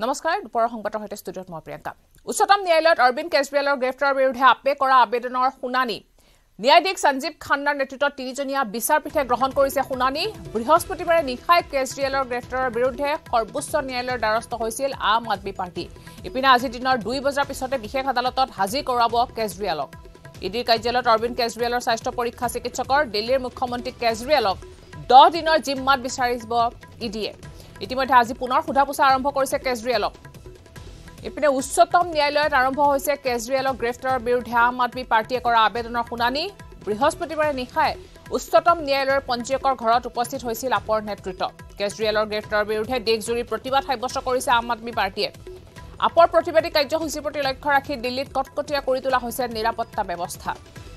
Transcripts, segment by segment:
নমস্কাৰ দুপৰৰ সংবাদৰ সৈতে ষ্টুডিঅ'ত মই প্ৰিয়ংকা উচ্চতম ন্যায়ালয়ত অৰবিন্দ কেজৰিৱালৰ গ্ৰেপ্তাৰৰ বিৰুদ্ধে আপে কৰা আবেদনৰ শুনানি ন্যায়াধীশ সঞ্জীৱ খান্নাৰ নেতৃত্বত তিনিজনীয়া বিচাৰপীঠে গ্ৰহণ কৰিছে শুনানি বৃহস্পতিবাৰে নিশাই কেজৰিৱালৰ গ্ৰেপ্তাৰৰ বিৰুদ্ধে সৰ্বোচ্চ ন্যায়ালয়ৰ দ্বাৰস্থ হৈছিল আম আদমি পাৰ্টি ইপিনে আজি দিনৰ 2 বজাৰ পিছতে বিশেষ আদালতত হাজিৰ কৰাব কেজৰিৱালক ইডিৰ কাৰ্যালয়ত অৰবিন্দ কেজৰিৱালৰ স্বাস্থ্য পৰীক্ষা চিকিৎসকৰ দিল্লীৰ মুখ্যমন্ত্ৰী কেজৰিৱালক 10 দিনৰ জিম্মাত বিচাৰিব ইডিয়ে ইতিমধ্যে আজি পুনৰ সোধাপোছা আৰম্ভ কৰিছে কেজৰিৱালক ইপিনে উচ্চতম ন্যায়ালয়ত আৰম্ভ হৈছে কেজৰিৱালক গ্ৰেপ্তাৰৰ বিৰুদ্ধে আম আদমি পাৰ্টিয়ে কৰা আবেদনৰ শুনানি বৃহস্পতিবাৰে নিশাই উচ্চতম ন্যায়ালয়ৰ পঞ্জীয়কৰ ঘৰত উপস্থিত হৈছিল আপৰ নেতৃত্ব কেজৰিৱালৰ গ্ৰেপ্তাৰৰ বিৰুদ্ধে দেশজুৰি প্ৰতিবাদ সাব্যস্ত কৰিছে আম আদমি পাৰ্টিয়ে আপৰ প্ৰতিবাদী কাৰ্যসূচীৰ প্ৰতি লক্ষ্য ৰাখি দিল্লীত কটকটীয়া কৰি তোলা হৈছে নিৰাপত্তা ব্যৱস্থা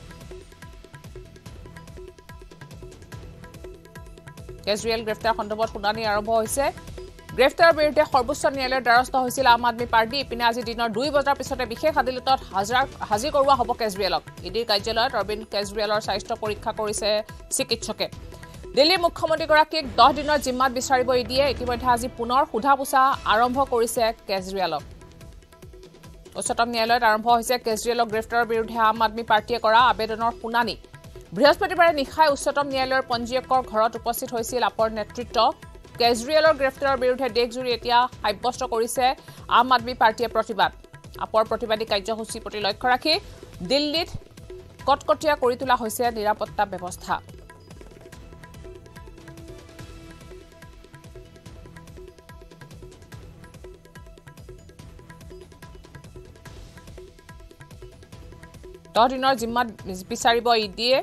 কেজৰিৱাল গ্ৰেপ্তাৰ সন্দৰ্ভত শুনানি আৰম্ভ হৈছে গ্ৰেপ্তাৰৰ বিৰুদ্ধে সৰ্বোচ্চ ন্যায়ালয়ৰ দ্বাৰস্থ হৈছিল আম আদমি পাৰ্টি ইপিনে আজি দিনৰ 2 বজাৰ পিছতে বিশেষ আদালতত হাজিৰ কৰোৱা হ'ব কেজৰিৱালক ইডিৰ কাৰ্যালয়ত অৰবিন্দ কেজৰিৱালৰ স্বাস্থ্য পৰীক্ষা কৰিছে চিকিৎসকে দিল্লীৰ মুখ্যমন্ত্ৰীগৰাকীক 10 দিনৰ জিম্মাত বিচাৰিব ইডিয়ে ইতিমধ্যে আজি পুনৰ সোধাপোছা আৰম্ভ কৰিছে কেজৰিৱালক উচ্চতম ন্যায়ালয়ত আৰম্ভ হৈছে কেজৰিৱালক গ্ৰেপ্তাৰৰ বিৰুদ্ধে আম আদমি পাৰ্টিয়ে কৰা আবেদনৰ শুনানি বৃহস্পতিবাৰে নিশাই উচ্চতম ন্যায়ালয়ৰ পঞ্জীয়কৰ ঘৰত উপস্থিত হৈছিল আপৰ নেতৃত্ব কেজৰিৱালৰ গ্ৰেপ্তাৰৰ বিৰুদ্ধে দেশজুৰি এতিয়া সাব্যস্ত কৰিছে আম আদমি পাৰ্টিয়ে প্ৰতিবাদ আপৰ প্ৰতিবাদী কাৰ্যসূচীৰ প্ৰতি লক্ষ্য ৰাখি দিল্লীত কটকটীয়া কৰি তোলা হৈছে নিৰাপত্তা ব্যৱস্থা দিনৰ জিম্মাত বিচাৰিব ইডিয়ে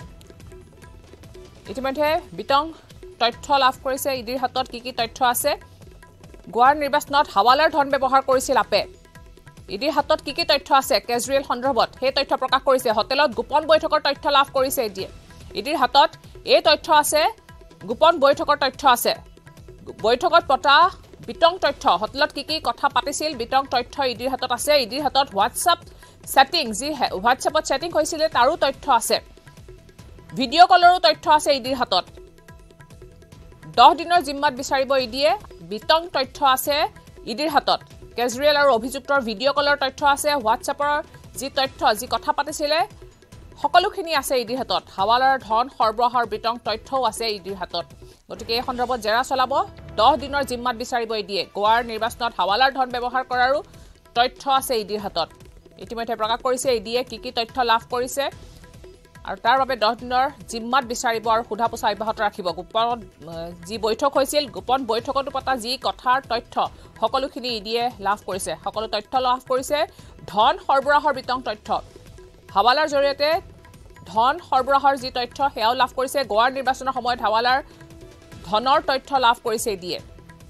ইতিমধ্যে বিতং তথ্য লাভ কৰিছে ইডিৰ হাতত কি তথ্য আছে গোৱাৰ নিৰ্বাচনত হাৱালাৰ ধন ব্যৱহাৰ কৰিছিল আপে ইডিৰ হাতত কি তথ্য আছে কেজৰিৱাল সন্দৰ্ভত সেই তথ্য প্ৰকাশ কৰিছে হোটেলত গোপন বৈঠকৰ তথ্য লাভ কৰিছে ইডিৰ হাতত এই তথ্য আছে গোপন বৈঠকৰ তথ্য আছে বৈঠকত পতা বিতং তথ্য হোটেলত কি কথা পাতিছিল বিতং তথ্য ইডিৰ হাতত আছে ইডিৰ হাতত হোৱাটছআপ সেটিং যি হোৱাটছআপত সেটিং হৈছিল তাৰো তথ্য আছে ভিডিঅ' কলৰো তথ্য আছে ইডিৰ হাতত 10 দিনৰ জিম্মাত বিচাৰিব ইডিয়ে বিতং তথ্য আছে ইডিৰ হাতত কেজৰিৱাল আৰু অভিযুক্তৰ ভিডিঅ' কলৰ তথ্য আছে হোৱাটছআপৰ যি তথ্য যি কথা পাতিছিল সকলোখিনি আছে ইডিৰ হাতত হাৱালাৰ ধন সৰবৰাহৰ বিতং তথ্যও আছে ইডিৰ হাতত গতিকে এই সন্দৰ্ভত জেৰা চলাব 10 দিনৰ জিম্মাত বিচাৰিব ইডিয়ে গোৱাৰ নিৰ্বাচনত হাৱালাৰ ধন ব্যৱহাৰ কৰাৰো তথ্য আছে ইডিৰ হাতত ইতিমধ্যে প্ৰকাশ কৰিছে ইডিয়ে কি তথ্য লাভ কৰিছে আৰু তাৰ বাবে 10 দিনৰ জিম্মাত বিচাৰিব আৰু সোধাপোছা অব্যাহত ৰাখিব গোপন যি বৈঠক হৈছিল গোপন বৈঠকত পতা যি কথাৰ তথ্য সকলোখিনি ইডিয়ে লাভ কৰিছে সকলো তথ্য লাভ কৰিছে ধন সৰবৰাহৰ বিতং তথ্য হাৱালাৰ জৰিয়তে ধন সৰবৰাহৰ যি তথ্য সেয়াও লাভ কৰিছে গোৱাৰ নিৰ্বাচনৰ সময়ত হাৱালাৰ ধনৰ তথ্য লাভ কৰিছে ইডিয়ে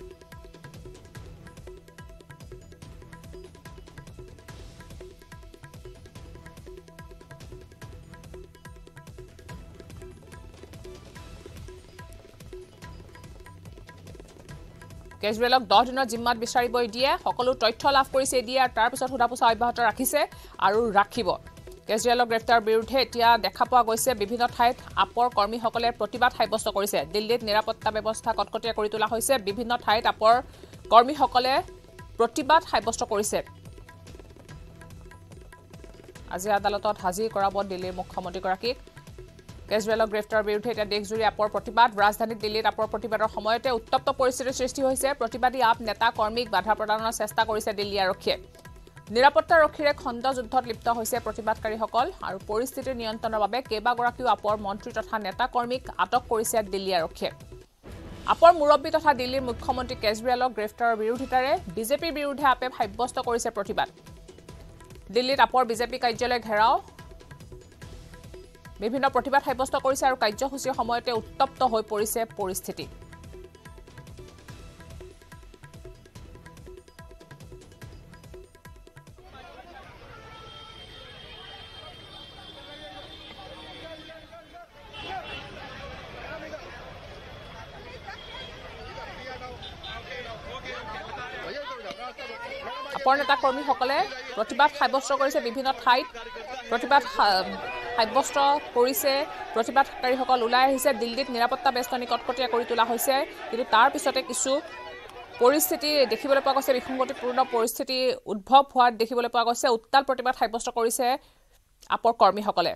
কেজৰিৱালক 10 দিনৰ জিম্মাত বিচাৰিব ইডিয়ে সকলো তথ্য লাভ কৰিছে ইডিয়ে আৰু তাৰ পিছত সোধাপোছা অব্যাহত ৰাখিছে আৰু ৰাখিব কেজৰিৱালক গ্ৰেপ্তাৰৰ বিৰুদ্ধে এতিয়া দেখা পোৱা গৈছে বিভিন্ন ঠাইত আপৰ কৰ্মীসকলে প্ৰতিবাদ সাব্যস্ত কৰিছে দিল্লীত নিৰাপত্তা ব্যৱস্থা কটকটীয়া কৰি তোলা হৈছে বিভিন্ন ঠাইত আপৰ কৰ্মীসকলে প্ৰতিবাদ সাব্যস্ত কৰিছে আজি আদালতত হাজিৰ কৰাব দিল্লীৰ মুখ্যমন্ত্ৰীগৰাকীক কেজৰিৱালক গ্ৰেপ্তাৰৰ বিৰুদ্ধে এতিয়া দেশজুৰি আপৰ প্ৰতিবাদ ৰাজধানী দিল্লীত আপৰ প্ৰতিবাদৰ সময়তে উত্তপ্ত পৰিস্থিতিৰ সৃষ্টি হৈছে প্ৰতিবাদী আপ নেতা কৰ্মীক বাধা প্ৰদানৰ চেষ্টা কৰিছে দিল্লী আৰক্ষীয়ে নিৰাপত্তাৰক্ষীৰে খণ্ড যুদ্ধত লিপ্ত হৈছে প্ৰতিবাদকাৰীসকল আৰু পৰিস্থিতিৰ নিয়ন্ত্ৰণৰ বাবে কেইবাগৰাকীও আপৰ মন্ত্ৰী তথা নেতা কৰ্মীক আটক কৰিছে দিল্লী আৰক্ষীয়ে আপৰ মুৰব্বী তথা দিল্লীৰ মুখ্যমন্ত্ৰী কেজৰিৱালক গ্ৰেপ্তাৰৰ বিৰোধিতাৰে বিজেপিৰ বিৰুদ্ধে আপে সাব্যস্ত কৰিছে প্ৰতিবাদ দিল্লীত আপৰ বিজেপি কাৰ্যালয় ঘেৰাও বিভিন্ন প্ৰতিবাদ সাব্যস্ত কৰিছে আৰু কাৰ্যসূচীৰ সময়তে উত্তপ্ত হৈ পৰিছে পৰিস্থিতি আপৰ নেতা কৰ্মীসকলে প্ৰতিবাদ সাব্যস্ত কৰিছে বিভিন্ন ঠাইত প্ৰতিবাদ সাব্যস্ত কৰিছে প্ৰতিবাদকাৰীসকল ওলাই আহিছে দিল্লীত নিৰাপত্তা বেষ্টনী কটকটীয়া কৰি তোলা হৈছে কিন্তু তাৰ পিছতে কিছু পৰিস্থিতি দেখিবলৈ পোৱা গৈছে বিসংগতিপূৰ্ণ পৰিস্থিতি উদ্ভৱ হোৱাত দেখিবলৈ পোৱা গৈছে উত্তাল প্ৰতিবাদ সাব্যস্ত কৰিছে আপৰ কৰ্মীসকলে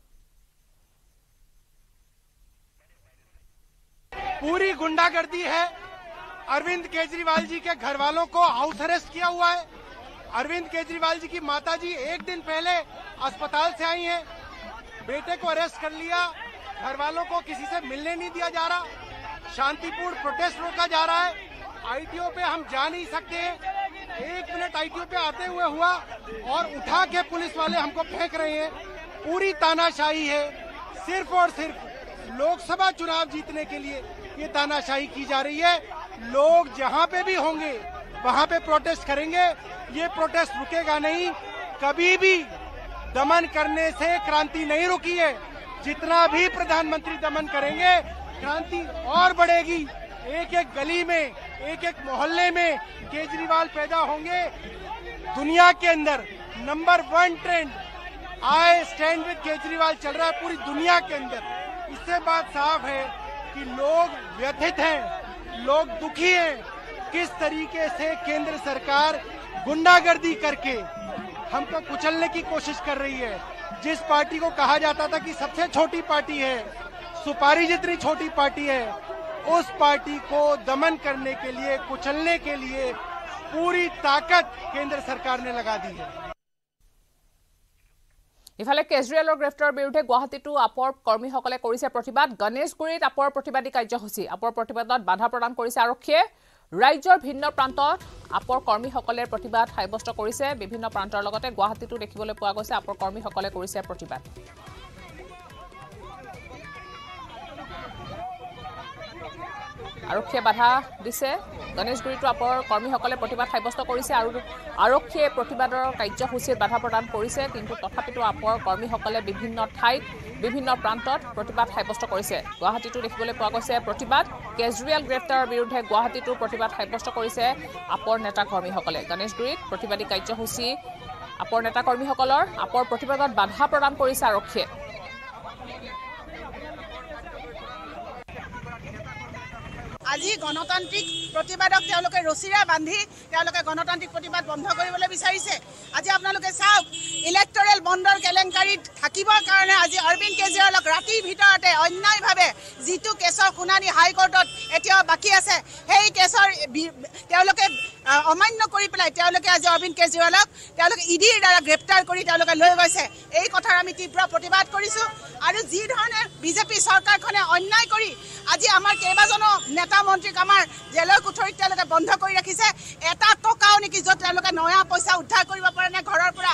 पूरी गुंडागर्दी है अरविंद केजरीवाल जी के घर वालों को हाउस अरेस्ट किया हुआ है अरविंद केजरीवाल जी की माताजी एक दिन पहले अस्पताल से आई हैं बेटे को अरेस्ट कर लिया घर वालों को किसी से मिलने नहीं दिया जा रहा शांतिपूर्ण प्रोटेस्ट रोका जा रहा है आईटीओ पे हम जा नहीं सकते 1 मिनट आईटीओ पे आते हुए हुआ और उठा के पुलिस वाले हमको फेंक रहे हैं पूरी तानाशाही है सिर्फ और सिर्फ लोकसभा चुनाव जीतने के लिए ये तानाशाही की जा रही है लोग जहां पे भी होंगे वहां पे प्रोटेस्ट करेंगे ये प्रोटेस्ट रुकेगा नहीं कभी भी दमन करने से क्रांति नहीं रुकी है जितना भी प्रधानमंत्री दमन करेंगे क्रांति और बढ़ेगी एक एक गली में एक एक मोहल्ले में केजरीवाल पैदा होंगे दुनिया के अंदर number 1 trend I stand with Kejriwal चल रहा है पूरी दुनिया के अंदर इससे बात साफ है कि लोग व्यथित हैं लोग दुखी हैं किस तरीके से केंद्र सरकार गुंडागर्दी करके हमको कुचलने की कोशिश कर रही है जिस पार्टी को कहा जाता था कि सबसे छोटी पार्टी है सुपारी जितनी छोटी पार्टी है उस पार्टी को दमन करने के लिए कुचलने के लिए पूरी ताकत केंद्र सरकार ने लगा दी है ইফালে কেজৰিৱালৰ গ্ৰেফতাৰৰ বিৰুদ্ধে গুৱাহাটীতো আপৰ কৰ্মীসকলে কৰিছে প্ৰতিবাদ গণেশগুৰিত আপৰ প্ৰতিবাদী কাৰ্যসূচী আপৰ প্ৰতিবাদত বাধা প্ৰদান কৰিছে আৰক্ষীয়ে ৰাজ্যৰ ভিন্ন প্ৰান্তত আপৰ কৰ্মীসকলে প্ৰতিবাদ সাব্যস্ত কৰিছে বিভিন্ন প্ৰান্তৰ লগতে গুৱাহাটীতো দেখিবলৈ পোৱা গৈছে আপৰ কৰ্মীসকলে কৰিছে প্ৰতিবাদ আৰক্ষীয়ে বাধা দিছে গণেশগুৰিটো আপৰ কৰ্মীসকলে প্ৰতিবাদ সাব্যস্ত কৰিছে আৰু আৰক্ষীয়ে প্ৰতিবাদৰ কাৰ্যসূচীত বাধা প্ৰদান কৰিছে কিন্তু তথাপিতো আপৰ কৰ্মীসকলে বিভিন্ন ঠাইত বিভিন্ন প্ৰান্তত প্ৰতিবাদ সাব্যস্ত কৰিছে গুৱাহাটীতো দেখিবলৈ পোৱা গৈছে প্ৰতিবাদ কেজৰিৱাল গ্ৰেফতাৰৰ বিৰুদ্ধে গুৱাহাটীতো প্ৰতিবাদ সাব্যস্ত কৰিছে আপৰ নেতা কৰ্মীসকলে গণেশগুৰিত প্ৰতিবাদী কাৰ্যসূচী আপৰ নেতা কৰ্মীসকলৰ আপৰ প্ৰতিবাদত বাধা প্ৰদান কৰিছে আৰক্ষীয়ে আজি গণতান্ত্ৰিক প্ৰতিবাদক তেওঁলোকে ৰছিৰে বান্ধি তেওঁলোকে গণতান্ত্ৰিক প্ৰতিবাদ বন্ধ কৰিবলৈ বিচাৰিছে আজি আপোনালোকে চাওক ইলেক্টৰেল বণ্ডৰ কেলেংকাৰীত থাকিবৰ কাৰণে আজি অৰবিন্দ কেজৰিৱালক ৰাতিৰ ভিতৰতে অন্যায়ভাৱে যিটো কেছৰ শুনানি হাইকোৰ্টত এতিয়াও বাকী আছে সেই কেছৰ তেওঁলোকে অমান্য কৰি পেলাই তেওঁলোকে আজি অৰবিন্দ কেজৰিৱালক তেওঁলোকে ইডিৰ দ্বাৰা গ্ৰেপ্তাৰ কৰি তেওঁলোকে লৈ গৈছে এই কথাৰ আমি তীব্ৰ প্ৰতিবাদ কৰিছোঁ আৰু যি ধৰণে বিজেপি চৰকাৰখনে অন্যায় কৰি আজি আমাৰ কেইবাজনো নেতা মন্ত্ৰীক আমাৰ জেলৰ কোঠৰীত তেওঁলোকে বন্ধ কৰি ৰাখিছে এটা টকাও নেকি য'ত তেওঁলোকে নয়া পইচা উদ্ধাৰ কৰিব পাৰে নে ঘৰৰ পৰা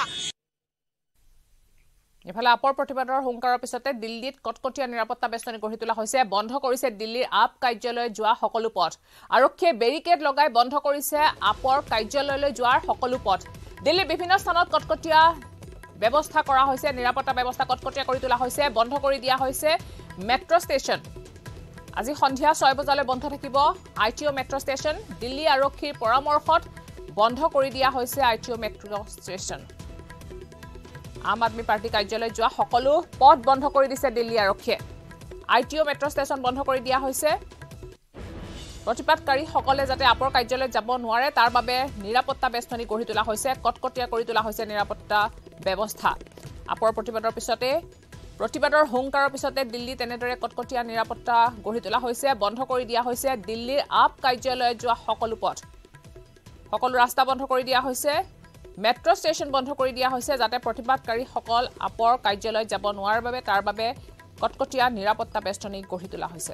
ইফালে আপৰ প্ৰতিবাদৰ হুংকাৰৰ পিছতে দিল্লীত কটকটীয়া নিৰাপত্তা বেষ্টনী গঢ়ি তোলা হৈছে বন্ধ কৰিছে দিল্লীৰ আপ কাৰ্যালয় যোৱা সকলো পথ আৰক্ষীয়ে বেৰিকেড লগাই বন্ধ কৰিছে আপৰ কাৰ্যালয়লৈ যোৱাৰ সকলো পথ দিল্লীৰ বিভিন্ন স্থানত কটকটীয়া ব্যৱস্থা কৰা হৈছে নিৰাপত্তা ব্যৱস্থা কটকটীয়া কৰি তোলা হৈছে বন্ধ কৰি দিয়া হৈছে মেট্ৰ ষ্টেচন আজি সন্ধিয়া 6 বজালৈ বন্ধ থাকিব আইটিও মেট্ৰ ষ্টেচন দিল্লী আৰক্ষীৰ পৰামৰ্শত বন্ধ কৰি দিয়া হৈছে আইটিও মেট্ৰ ষ্টেচন আম আদমি পাৰ্টি কাৰ্যালয় যোৱা সকলো পথ বন্ধ কৰি দিছে দিল্লী আৰক্ষীয়ে আইটিও মেট্ৰ ষ্টেচন বন্ধ কৰি দিয়া হৈছে প্ৰতিবাদকাৰী সকলে যাতে আপৰ কাৰ্যালয়ত যাব নোৱাৰে তাৰ বাবে নিৰাপত্তা বেষ্টনী গঢ়ি তোলা হৈছে কটকটীয়া কৰি তোলা হৈছে নিৰাপত্তা ব্যৱস্থা আপৰ প্ৰতিবাদৰ পিছতে প্ৰতিবাদৰ হুংকাৰৰ পিছতে দিল্লী তেনেদৰে কটকটীয়া নিৰাপত্তা গঢ়ি তোলা হৈছে বন্ধ কৰি দিয়া হৈছে দিল্লীৰ আপ কাৰ্যালয়ত যোৱা সকলো পথ সকলো ৰাস্তা বন্ধ কৰি দিয়া হৈছে মেট্ৰ ষ্টেচন বন্ধ কৰি দিয়া হৈছে যাতে প্ৰতিবাদকাৰী সকল আপৰ কাৰ্যালয়ত যাব নোৱাৰাৰ বাবে তাৰ বাবে কটকটীয়া নিৰাপত্তা বেষ্টনী গঢ়ি তোলা হৈছে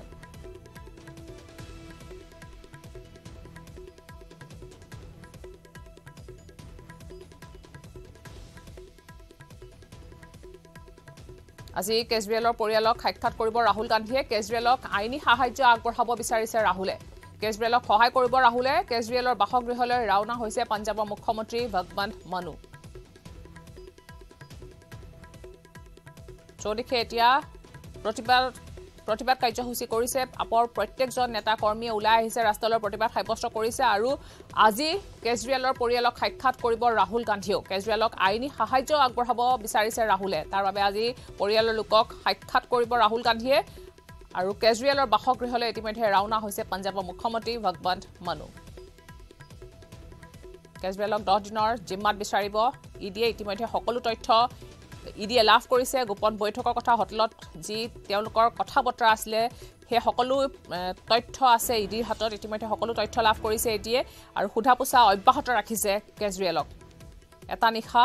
আজি কেজৰিৱালৰ পৰিয়ালক সাক্ষাৎ কৰিব ৰাহুল গান্ধীয়ে কেজৰিৱালক আইনী সাহায্য আগবঢ়াব বিচাৰিছে ৰাহুলে কেজৰিৱালক সহায় কৰিব ৰাহুলে কেজৰিৱালৰ বাসগৃহলৈ ৰাওনা হৈছে পঞ্জাবৰ মুখ্যমন্ত্ৰী ভগৱন্ত মানু চৌদিশে এতিয়া প্ৰতিবাদ কাৰ্যসূচী কৰিছে আপৰ প্ৰত্যেকজন নেতা কৰ্মীয়ে ওলাই আহিছে ৰাস্তালৈ প্ৰতিবাদ সাব্যস্ত কৰিছে আৰু আজি কেজৰিৱালৰ পৰিয়ালক সাক্ষাৎ কৰিব ৰাহুল গান্ধীও কেজৰিৱালক আইনী সাহায্য আগবঢ়াব বিচাৰিছে ৰাহুলে তাৰ বাবে আজি পৰিয়ালৰ লোকক সাক্ষাৎ কৰিব ৰাহুল গান্ধীয়ে আৰু কেজৰিৱালৰ বাসগৃহলৈ ইতিমধ্যে ৰাওনা হৈছে পঞ্জাবৰ মুখ্যমন্ত্ৰী ভগৱন্ত মানু কেজৰিৱালক 10 দিনৰ জিম্মাত বিচাৰিব ইডিয়ে ইতিমধ্যে সকলো তথ্য ইডিয়ে লাভ কৰিছে গোপন বৈঠকৰ কথা হোটেলত যি তেওঁলোকৰ কথা বতৰা আছিলে সেই সকলো তথ্য আছে ইডিৰ হাতত ইতিমধ্যে সকলো তথ্য লাভ কৰিছে ইডিয়ে আৰু সোধা পোছা অব্যাহত ৰাখিছে কেজৰিৱালক এটা নিশা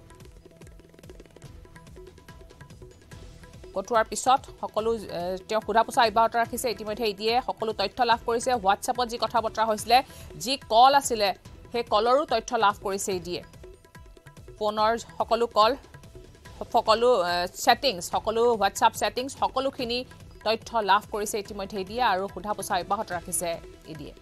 কটোৱাৰ পিছত সকলো তেওঁ সোধা পোছা অব্যাহত ৰাখিছে ইতিমধ্যে ইডিয়ে সকলো তথ্য লাভ কৰিছে হোৱাটছএপত যি কথা বতৰা হৈছিলে যি কল আছিলে সেই কলৰো তথ্য লাভ কৰিছে ইডিয়ে ফোনৰ সকলো কল সকলো সেটিংস সকলো হোৱাটছএপ সেটিংস সকলোখিনি তথ্য লাভ কৰিছে ইতিমধ্যে ইডিয়ে আৰু সোধা পোছা অব্যাহত ৰাখিছে ইডিয়ে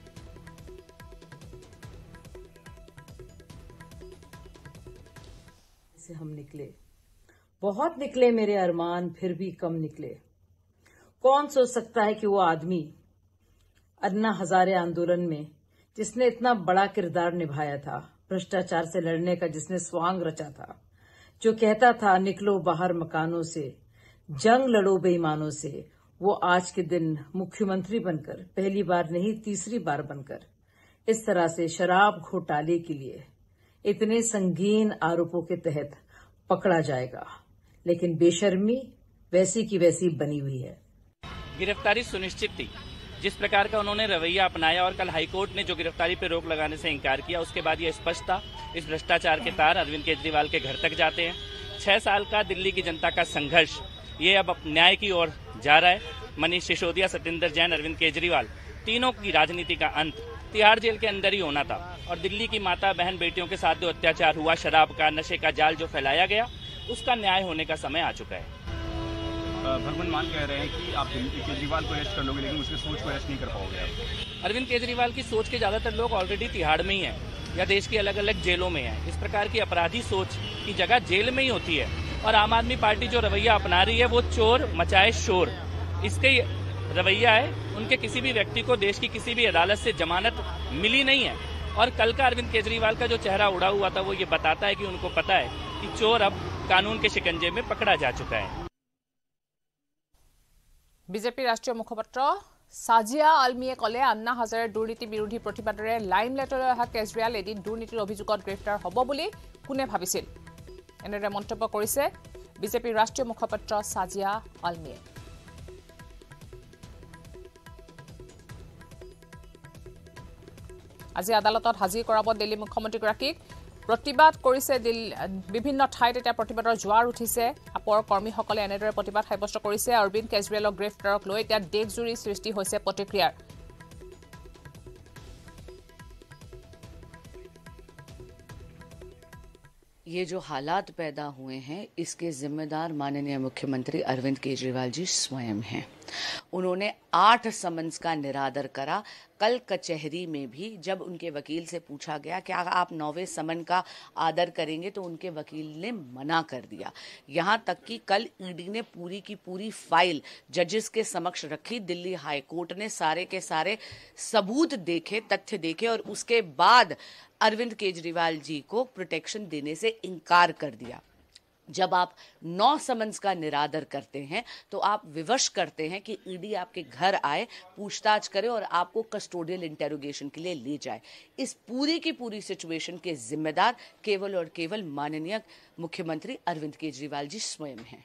से हम निकले बहुत निकले मेरे अरमान फिर भी कम निकले कौन सोच सकता है कि वो आदमी अन्ना हजारे आंदोलन में जिसने इतना बड़ा किरदार निभाया था भ्रष्टाचार से लड़ने का जिसने स्वांग रचा था जो कहता था निकलो बाहर मकानों से जंग लड़ो बेईमानों से वो आज के दिन मुख्यमंत्री बनकर पहली बार नहीं तीसरी बार बनकर इस तरह से शराब घोटाले के लिए इतने संगीन आरोपों के तहत पकड़ा जाएगा लेकिन बेशर्मी वैसी की वैसी बनी हुई है गिरफ्तारी सुनिश्चित थी जिस प्रकार का उन्होंने रवैया अपनाया और कल हाईकोर्ट ने जो गिरफ्तारी पर रोक लगाने से इनकार किया उसके बाद ये स्पष्ट था इस भ्रष्टाचार के तार अरविंद केजरीवाल के घर तक जाते हैं 6 साल का दिल्ली की जनता का संघर्ष ये अब न्याय की ओर जा रहा है मनीष सिसोदिया सत्येंद्र जैन अरविंद केजरीवाल तीनों की राजनीति का अंत तिहाड़ जेल के अंदर ही होना था और दिल्ली की माता बहन बेटियों के साथ जो अत्याचार हुआ शराब का नशे का जाल जो फैलाया गया उसका न्याय होने का समय आ चुका है भगवान मान कह रहे हैं कि आप केजरीवाल को अरेस्ट कर लोगे लेकिन उसकी सोच को अरेस्ट नहीं कर पाओगे आप अरविंद केजरीवाल की सोच के ज्यादातर लोग ऑलरेडी तिहाड़ में ही हैं या देश की अलग अलग जेलों में हैं इस प्रकार की अपराधी सोच की जगह जेल में ही होती है और आम आदमी पार्टी जो रवैया अपना रही है वो चोर मचाए शोर इसके रवैया है उनके किसी भी व्यक्ति को देश की किसी भी अदालत से जमानत मिली नहीं है और कल का अरविंद केजरीवाल का जो चेहरा उड़ा हुआ था वो ये बताता है कि उनको पता है कि चोर अब कानून के शिकंजे में पकड़ा जा चुका है বিজেপি ৰাষ্ট্ৰীয় মুখপাত্ৰ সাজিয়া আলমিয়ে কলে আন্না হাজাৰে দুৰ্নীতি বিৰোধী প্ৰতিবাদৰে লাইমলাইটলৈ অহা কেজৰিৱাল এদিন দুৰ্নীতিৰ অভিযোগত গ্ৰেপ্তাৰ হ'ব বুলি কোনে ভাবিছিল এনেদৰে মন্তব্য কৰিছে বিজেপিৰ ৰাষ্ট্ৰীয় মুখপাত্ৰ সাজিয়া আলমিয়ে আজি আদালতত হাজিৰ কৰাব দিল্লী মুখ্যমন্ত্ৰীগৰাকীক প্ৰতিবাদ কৰিছে বিভিন্ন ঠাইত এটা প্ৰতিবাদৰ জোৱাৰ উঠিছে আপৰ কৰ্মীসকলে এনেদৰে প্ৰতিবাদ সাব্যস্ত কৰিছে অৰবিন্দ কেজৰিৱালক গ্ৰেফতাৰক লৈ এতিয়া দেশজুৰি সৃষ্টি হৈছে প্ৰতিক্ৰিয়াৰ ये जो हालात पैदा हुए हैं इसके जिम्मेदार माननीय मुख्यमंत्री अरविंद केजरीवाल जी स्वयं हैं उन्होंने 8 समन्स का निरादर करा कल कचहरी में भी जब उनके वकील से पूछा गया कि आप 9वें समन का आदर करेंगे तो उनके वकील ने मना कर दिया यहाँ तक कि कल ईडी ने पूरी की पूरी फाइल जजेस के समक्ष रखी दिल्ली हाई कोर्ट ने सारे के सारे सबूत देखे तथ्य देखे और उसके बाद अरविंद केजरीवाल जी को प्रोटेक्शन देने से इनकार कर दिया जब आप 9 समन्स का निरादर करते हैं तो आप विवश करते हैं कि ईडी आपके घर आए पूछताछ करे और आपको कस्टोडियल इंटेरोगेशन के लिए ले जाए इस पूरी की पूरी सिचुएशन के जिम्मेदार केवल और केवल माननीय मुख्यमंत्री अरविंद केजरीवाल जी स्वयं हैं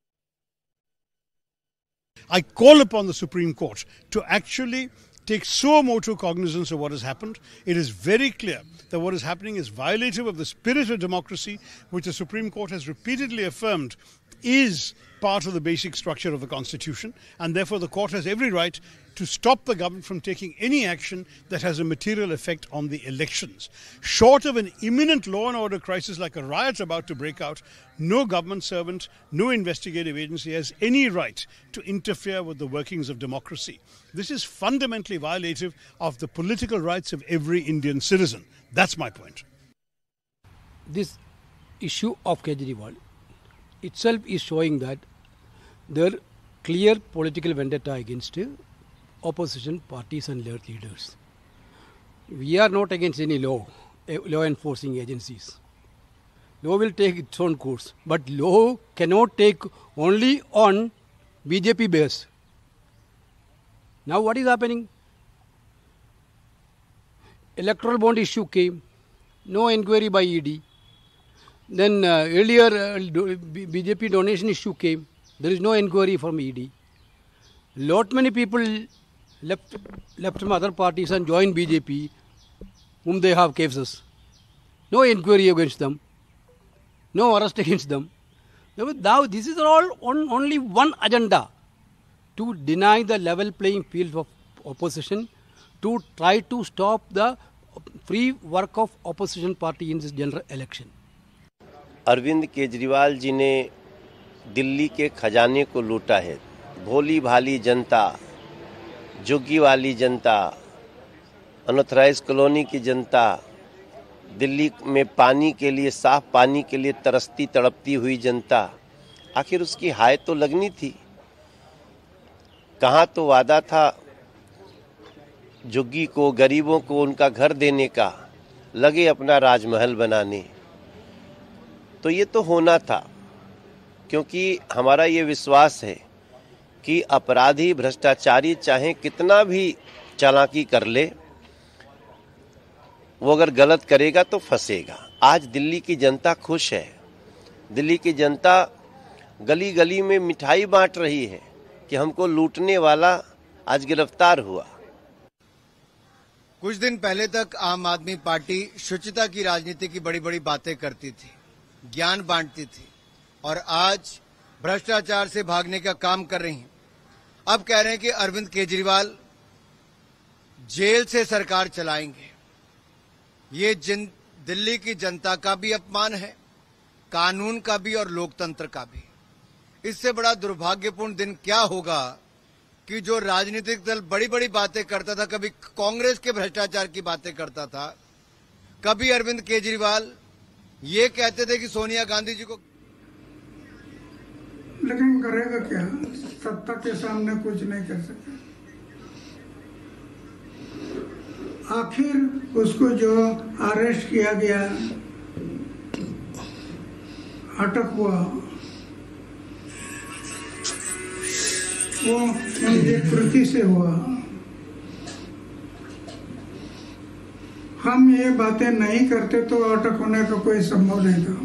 I call upon the Supreme Court to actually take suo motu cognizance of what has happened. It is very clear that what is happening is violative of the spirit of democracy, which the Supreme Court has repeatedly affirmed is part of the basic structure of the Constitution, and therefore the court has every right to stop the government from taking any action that has a material effect on the elections. Short of an imminent law and order crisis like a riot about to break out, no government servant, no investigative agency has any right to interfere with the workings of democracy. This is fundamentally violative of the political rights of every Indian citizen. That's my point. This issue of Kejriwal itself is showing that there are clear political vendetta against opposition parties and their leaders. We are not against any law enforcing agencies. Law will take its own course, but law cannot take only on BJP base. Now what is happening? Electoral bond issue came, no inquiry by ED. Then earlier BJP donation issue came. There is no inquiry from ED. Lot many people left from other parties and joined BJP, whom they have cases. No inquiry against them. No arrest against them. Now this is all on only one agenda, to deny the level playing field of opposition, to try to stop the free work of opposition party in this general election. Arvind Kejriwal ji ने दिल्ली के खजाने को लूटा है। भोली भाली जनता, झुग्गी वाली जनता, unauthorized colony की जनता, दिल्ली में पानी के लिए, साफ पानी के लिए तरसती तड़पती हुई जनता, आखिर उसकी हाय तो लगनी थी। कहाँ तो वादा था झुग्गी को, गरीबों को उनका घर देने का, लगे अपना राजमहल बनाने। तो ये तो होना था, क्योंकि हमारा ये विश्वास है कि अपराधी भ्रष्टाचारी चाहे कितना भी चालाकी कर ले, वो अगर गलत करेगा तो फंसेगा। आज दिल्ली की जनता खुश है। दिल्ली की जनता गली गली में मिठाई बांट रही है कि हमको लूटने वाला आज गिरफ्तार हुआ। कुछ दिन पहले तक आम आदमी पार्टी शुचिता की राजनीति की बड़ी बड़ी बातें करती थी, ज्ञान बांटती थी, और आज भ्रष्टाचार से भागने का काम कर रही हैं। अब कह रहे हैं कि अरविंद केजरीवाल जेल से सरकार चलाएंगे। ये दिल्ली की जनता का भी अपमान है, कानून का भी और लोकतंत्र का भी। इससे बड़ा दुर्भाग्यपूर्ण दिन क्या होगा कि जो राजनीतिक दल बड़ी बड़ी बातें करता था, कभी कांग्रेस के भ्रष्टाचार की बातें करता था, कभी अरविंद केजरीवाल ये कहते थे कि सोनिया गांधी जी को, लेकिन करेगा क्या? सत्ता के सामने कुछ नहीं कर सकता। आखिर उसको जो अरेस्ट किया गया, अटक हुआ, वो उनकी कृति से हुआ। हम ये बातें नहीं करते तो अटक होने का कोई संभव नहीं था।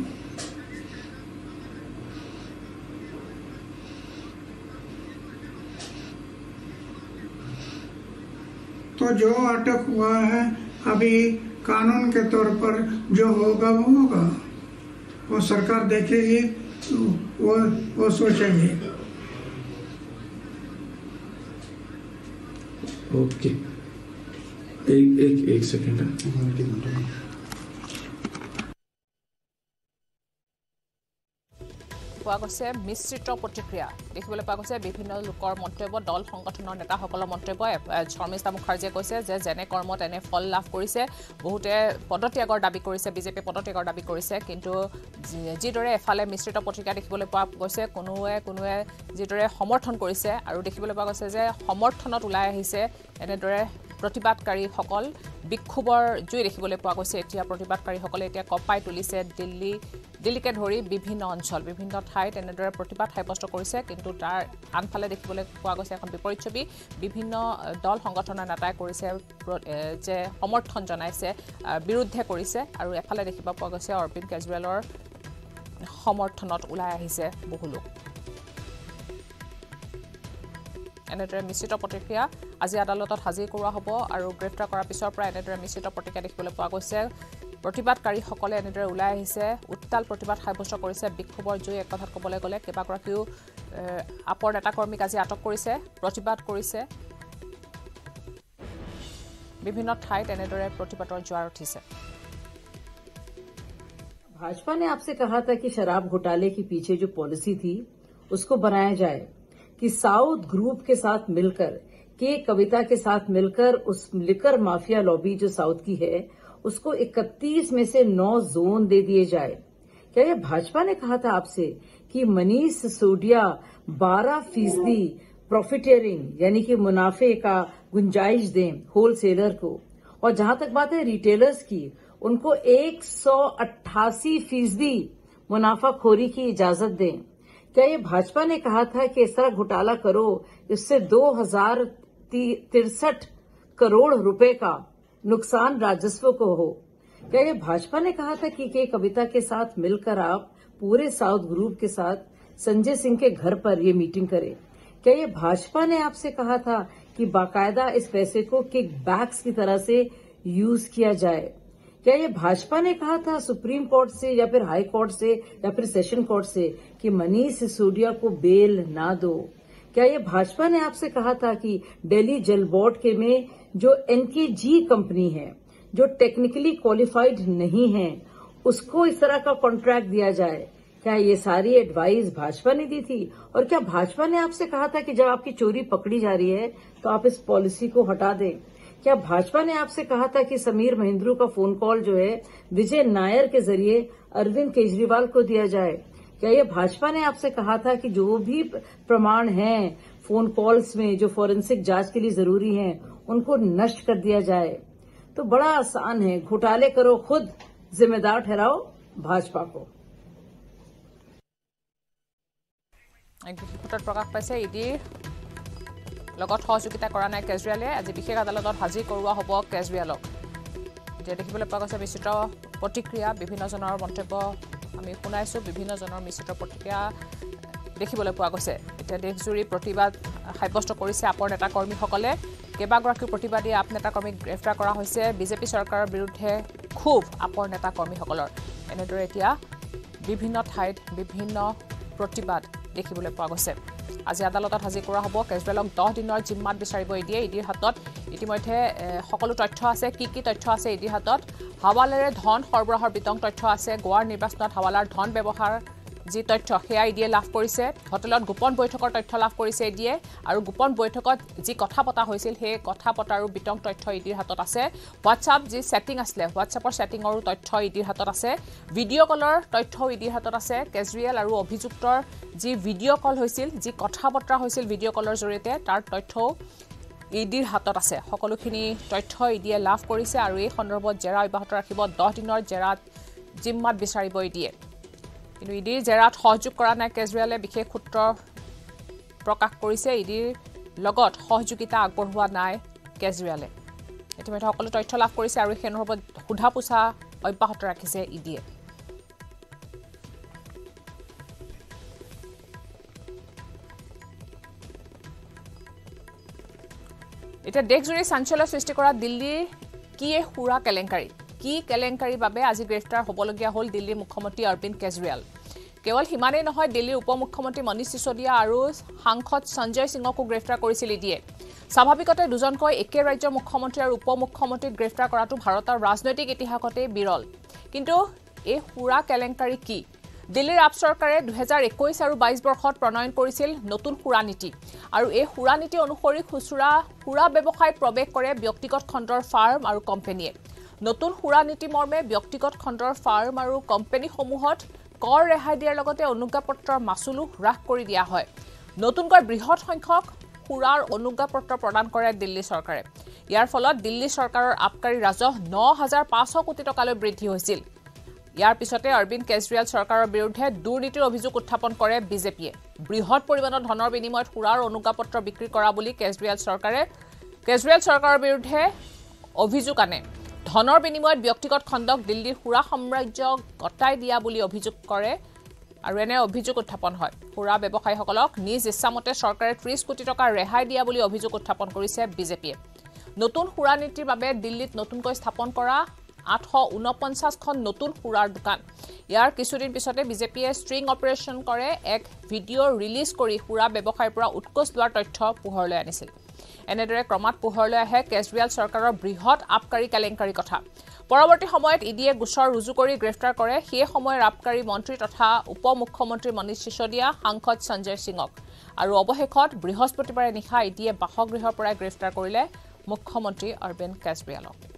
तो जो अटक हुआ है, अभी कानून के तौर पर जो होगा वो होगा, वो सरकार देखेगी, वो सोचेगी। ओके, एक सेकेंड। পোৱা গৈছে মিশ্ৰিত প্ৰতিক্ৰিয়া দেখিবলৈ পোৱা গৈছে। বিভিন্ন লোকৰ মন্তব্য, দল সংগঠনৰ নেতাসকলৰ মন্তব্য। শৰ্মিষ্ঠা মুখাৰ্জীয়ে কৈছে যে যেনে কৰ্ম তেনে ফল লাভ কৰিছে। বহুতে পদত্যাগৰ দাবী কৰিছে, বিজেপি পদত্যাগৰ দাবী কৰিছে। কিন্তু যিদৰে এফালে মিশ্ৰিত প্ৰতিক্ৰিয়া দেখিবলৈ পোৱা গৈছে, কোনোৱে যিদৰে সমৰ্থন কৰিছে, আৰু দেখিবলৈ পোৱা গৈছে যে সমৰ্থনত ওলাই আহিছে এনেদৰে প্ৰতিবাদকাৰীসকল। বিক্ষোভৰ জুই দেখিবলৈ পোৱা গৈছে। এতিয়া প্ৰতিবাদকাৰীসকলে এতিয়া কঁপাই তুলিছে দিল্লীকে ধৰি বিভিন্ন অঞ্চল, বিভিন্ন ঠাইত এনেদৰে প্ৰতিবাদ সাব্যস্ত কৰিছে। কিন্তু তাৰ আনফালে দেখিবলৈ পোৱা গৈছে এখন বিপৰীত ছবি। বিভিন্ন দল সংগঠনৰ নেতাই কৰিছে যে সমৰ্থন জনাইছে, বিৰুদ্ধে কৰিছে, আৰু এফালে দেখিব পোৱা গৈছে অৰবিন্দ কেজৰিৱালৰ সমৰ্থনত ওলাই আহিছে বহু লোক। এনেদৰে মিশ্ৰিত প্ৰতিক্ৰিয়া আজি আদালতত হাজিৰ কৰোৱা হ'ব, আৰু গ্ৰেপ্তাৰ কৰাৰ পিছৰ পৰা এনেদৰে মিশ্ৰিত প্ৰতিক্ৰিয়া দেখিবলৈ পোৱা গৈছে। প্ৰতিবাদকাৰীসকলে এনেদৰে ওলাই আহিছে, উত্তাল প্ৰতিবাদ সাব্যস্ত কৰিছে। বিক্ষোভৰ জুই এক কথাত ক'বলৈ গ'লে কেইবাগৰাকীও আপৰ নেতাকৰ্মীক আজি আটক কৰিছে, প্ৰতিবাদ কৰিছে। বিভিন্ন ঠাইত এনেদৰে প্ৰতিবাদৰ জোৱাৰ উঠিছে। भाजपा ने आपसे कहा था कि शराब घोटाले के पीछे जो पॉलिसी थी उसको बनाया जाए, कि साउथ ग्रुप के साथ मिलकर, के कविता के साथ मिलकर उस लिकर माफिया लॉबी जो साउथ की है उसको 31 में से 9 जोन दे दिए जाए। क्या ये भाजपा ने कहा था आपसे कि मनीष सिसोदिया 12% प्रॉफिटियरिंग यानी कि मुनाफे का गुंजाइश दें होलसेलर को, और जहां तक बात है रिटेलर्स की, उनको 188% मुनाफाखोरी की इजाजत दें। क्या ये भाजपा ने कहा था कि इस तरह घोटाला करो इससे 2063 करोड़ रुपए का नुकसान राजस्व को हो? क्या ये भाजपा ने कहा था कि कविता के साथ मिलकर आप पूरे साउथ ग्रुप के साथ संजय सिंह के घर पर ये मीटिंग करें? क्या ये भाजपा ने आपसे कहा था कि बाकायदा इस पैसे को किक बैक्स की तरह से यूज किया जाए? क्या ये भाजपा ने कहा था सुप्रीम कोर्ट से या फिर हाई कोर्ट से या फिर सेशन कोर्ट से कि मनीष सिसोदिया को बेल ना दो? क्या ये भाजपा ने आपसे कहा था कि दिल्ली जल बोर्ड के में जो एनकेजी कंपनी है, जो टेक्निकली क्वालिफाइड नहीं है, उसको इस तरह का कॉन्ट्रैक्ट दिया जाए? क्या ये सारी एडवाइस भाजपा ने दी थी? और क्या भाजपा ने आपसे कहा था कि जब आपकी चोरी पकड़ी जा रही है तो आप इस पॉलिसी को हटा दें? क्या भाजपा ने आपसे कहा था कि समीर महेंद्रू का फोन कॉल जो है विजय नायर के जरिए अरविंद केजरीवाल को दिया जाए? क्या ये भाजपा ने आपसे कहा था कि जो भी प्रमाण हैं फोन कॉल्स में जो फॉरेंसिक जांच के लिए जरूरी हैं उनको नष्ट कर दिया जाए? तो बड़ा आसान है, घोटाले करो खुद, जिम्मेदार ठहराओ भाजपा को। ৰিপৰ্টত প্ৰকাশ পাইছে ইডিৰ লগত সহযোগিতা কৰা নাই কেজৰিৱালে। আজি বিশেষ আদালতত হাজিৰ কৰোৱা হ'ব কেজৰিৱালক। এতিয়া দেখিবলৈ পোৱা গৈছে মিশ্ৰিত প্ৰতিক্ৰিয়া, বিভিন্নজনৰ মন্তব্য আমি শুনাইছোঁ, বিভিন্নজনৰ মিশ্ৰিত প্ৰতিক্ৰিয়া দেখিবলৈ পোৱা গৈছে। এতিয়া দেশজুৰি প্ৰতিবাদ সাব্যস্ত কৰিছে আপৰ নেতাকৰ্মীসকলে। কেইবাগৰাকীও প্ৰতিবাদী আপ নেতাকৰ্মীক গ্ৰেপ্তাৰ কৰা হৈছে। বিজেপি চৰকাৰৰ বিৰুদ্ধে ক্ষোভ আপৰ নেতাকৰ্মীসকলৰ। এনেদৰে এতিয়া বিভিন্ন ঠাইত বিভিন্ন প্ৰতিবাদ দেখিবলৈ পোৱা গৈছে। আজি আদালতত হাজিৰ কৰা হ'ব কেজৰিৱালক। 10 দিনৰ জিম্মাত বিচাৰিব ইডিয়ে। ইডিৰ হাতত ইতিমধ্যে সকলো তথ্য আছে। কি তথ্য আছে ইডিৰ হাতত? হাৱালাৰে ধন সৰবৰাহৰ বিতং তথ্য আছে। গোৱাৰ নিৰ্বাচনত হাৱালাৰ ধন ব্যৱহাৰ যি তথ্য সেয়া ইডিয়ে লাভ কৰিছে। হোটেলত গোপন বৈঠকৰ তথ্য লাভ কৰিছে ইডিয়ে। আৰু গোপন বৈঠকত যি কথা পতা হৈছিল সেই কথা পতাৰো বিতং তথ্য ইডিৰ হাতত আছে। হোৱাটছআপ যি ছেটিং আছিলে, হোৱাটছআপৰ ছেটিঙৰো তথ্য ইডিৰ হাতত আছে। ভিডিঅ' কলৰ তথ্যও ইডিৰ হাতত আছে। কেজৰিৱাল আৰু অভিযুক্তৰ যি ভিডিঅ' কল হৈছিল, যি কথা বতৰা হৈছিল ভিডিঅ' কলৰ জৰিয়তে, তাৰ তথ্যও ইডিৰ হাতত আছে। সকলোখিনি তথ্য ইডিয়ে লাভ কৰিছে আৰু এই সন্দৰ্ভত জেৰা অব্যাহত ৰাখিব। 10 দিনৰ জেৰাত জিম্মাত বিচাৰিব ইডিয়ে। কিন্তু ইডিৰ জেৰাত সহযোগ কৰা নাই কেজৰিৱালে। বিশেষ সূত্ৰ প্ৰকাশ কৰিছে ইডিৰ লগত সহযোগিতা আগবঢ়োৱা নাই কেজৰিৱালে। ইতিমধ্যে সকলো তথ্য লাভ কৰিছে আৰু সেই সন্দৰ্ভত সোধা পোছা অব্যাহত ৰাখিছে ইডিয়ে। এতিয়া দেশজুৰি চাঞ্চল্য সৃষ্টি কৰা দিল্লীৰ কি সুৰা কেলেংকাৰী, কি কেলেংকাৰীৰ বাবে আজি গ্ৰেপ্তাৰ হ'বলগীয়া হ'ল দিল্লীৰ মুখ্যমন্ত্ৰী অৰবিন্দ কেজৰিৱাল। কেৱল সিমানেই নহয়, দিল্লীৰ উপ মুখ্যমন্ত্ৰী মনীষ সিসোদিয়া আৰু সাংসদ সঞ্জয় সিঙকো গ্ৰেপ্তাৰ কৰিছিল ইডিয়ে। স্বাভাৱিকতে দুজনকৈ একে ৰাজ্যৰ মুখ্যমন্ত্ৰী আৰু উপ মুখ্যমন্ত্ৰীক গ্ৰেপ্তাৰ কৰাটো ভাৰতৰ ৰাজনৈতিক ইতিহাসতে বিৰল। কিন্তু এই সুৰা কেলেংকাৰী কি? দিল্লীৰ আপ চৰকাৰে 2021 আৰু 22 বৰ্ষত প্ৰণয়ন কৰিছিল নতুন সুৰা নীতি। আৰু এই সুৰা নীতি অনুসৰি খুচুৰা সুৰা ব্যৱসায়ত প্ৰৱেশ কৰে ব্যক্তিগত খণ্ডৰ ফাৰ্ম আৰু কোম্পানীয়ে। নতুন সুৰা নীতি মৰ্মে ব্যক্তিগত খণ্ডৰ ফাৰ্ম আৰু কোম্পানীসমূহত কৰ ৰেহাই দিয়াৰ লগতে অনুজ্ঞাপত্ৰৰ মাচুলো হ্ৰাস কৰি দিয়া হয়। নতুনকৈ বৃহৎ সংখ্যক সুৰাৰ অনুজ্ঞাপত্ৰ প্ৰদান কৰে দিল্লী চৰকাৰে। ইয়াৰ ফলত দিল্লী চৰকাৰৰ আবকাৰী ৰাজহ 9,500 কোটি টকালৈ বৃদ্ধি হৈছিল। ইয়াৰ পিছতে অৰবিন্দ কেজৰিৱাল চৰকাৰৰ বিৰুদ্ধে দুৰ্নীতিৰ অভিযোগ উত্থাপন কৰে বিজেপিয়ে। বৃহৎ পৰিমাণৰ ধনৰ বিনিময়ত সুৰাৰ অনুজ্ঞাপত্ৰ বিক্ৰী কৰা বুলি কেজৰিৱাল চৰকাৰৰ বিৰুদ্ধে অভিযোগ আনে। ধনৰ বিনিময়ত ব্যক্তিগত খণ্ডক দিল্লীৰ সুৰা সাম্ৰাজ্য গতাই দিয়া বুলি অভিযোগ কৰে আৰু এনে অভিযোগ উত্থাপন হয়। সুৰা ব্যৱসায়ীসকলক নিজ ইচ্ছামতে চৰকাৰে 30 কোটি টকা ৰেহাই দিয়া বুলি অভিযোগ উত্থাপন কৰিছে বিজেপিয়ে। নতুন সুৰা নীতিৰ বাবে দিল্লীত নতুনকৈ স্থাপন কৰা 849খন নতুন সুৰাৰ দোকান। ইয়াৰ কিছুদিন পিছতে বিজেপিয়ে ষ্ট্ৰিং অপাৰেশ্যন কৰে এক ভিডিঅ' ৰিলিজ কৰি সুৰা ব্যৱসায়ৰ পৰা উৎকোচ লোৱাৰ তথ্য পোহৰলৈ আনিছিল। এনেদৰে ক্ৰমাৎ পোহৰলৈ আহে কেজৰিৱাল চৰকাৰৰ বৃহৎ আবকাৰী কেলেংকাৰী কথা। পৰৱৰ্তী সময়ত ইডিয়ে গোচৰ ৰুজু কৰি গ্ৰেপ্তাৰ কৰে সেই সময়ৰ আবকাৰী মন্ত্ৰী তথা উপ মুখ্যমন্ত্ৰী মনীষ সিসোদিয়া, সাংসদ সঞ্জয় সিঙক। আৰু অৱশেষত বৃহস্পতিবাৰে নিশা ইডিয়ে বাসগৃহৰ পৰাই গ্ৰেপ্তাৰ কৰিলে মুখ্যমন্ত্ৰী অৰবিন্দ কেজৰিৱালক।